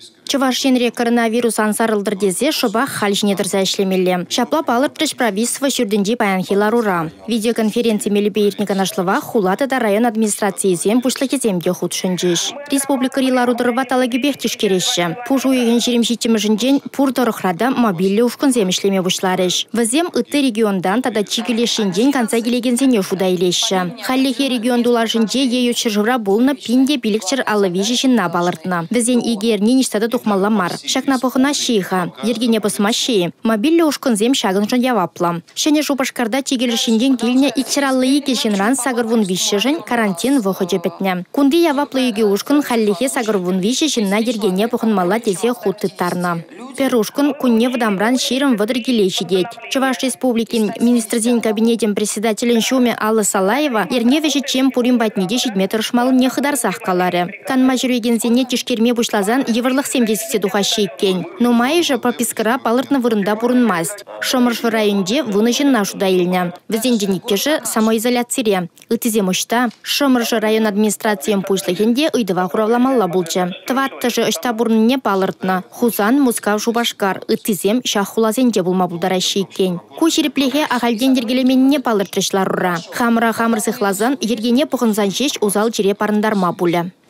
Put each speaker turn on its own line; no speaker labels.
Чувашинре коронавирус ансарылдыр дезе шоба хальжнедірза ішлемелі. Шапла палыртрыш правительство шүрдінді баянхилар ура. Видеоконференция мелебейірні канашлыва хулатыда район администрациязем пушлакеземге худшынжыш. Республика риларудырыва талагебех тишкереші. Пужу еген жерем житіміжінден пурдырықрада мобилі ушкын земішлеме бұшларыш. Візем үтті региондан тада чигілешінден канца келегензене шудайлеші. Халлехе региондуларжынде еючі жывра болны пинде билікчір алывежішін набалыртна. Візен егер ненештады тухмалламар. Шакна похына шейха. Ергене посма шей. Мобилі ушкынзем шагын жын явапла. Шәне жупашкарда чигілешінден келіне икчираллы кешінран сагырвун вишшыжын карантин вұхы жепетне. Кунди яваплы еге ушкын халлехе сагырвун вишшыжынна ергене похынмалла тезе хуттыттарна. Перушкын кунне вдамран ширым вадыргелейші дед. Чуваш республикин министрзин кабинетем председателен шуме Алла Салаева ерневеші чем пурим батне 10 метр шмалын не хыдарсақ калары. Канма жүрегензене тишкерме бушлазан еврлық 70 духа шейкен. Но майжа пропискара палыртны вырында бурынмаст. Шомырш в районде вынышын нашуда илня. Візенденіккежі самоизоляцире. Үтізе мұшта Шомырш район администрациям пушлыхенде ұйдыва құравламалла бұлчы. Тваттыжы ұшта бурынне палыртны. Хузан Мускав Шубашкар үтізем шахулазенде булма бұлдара шейкен. Кушереплеге ағалден дергелеменне палыртышлар ұра. Хамыра хамыр сықлазан ергене пұғынзан жеш узал жере парындарма бұлы.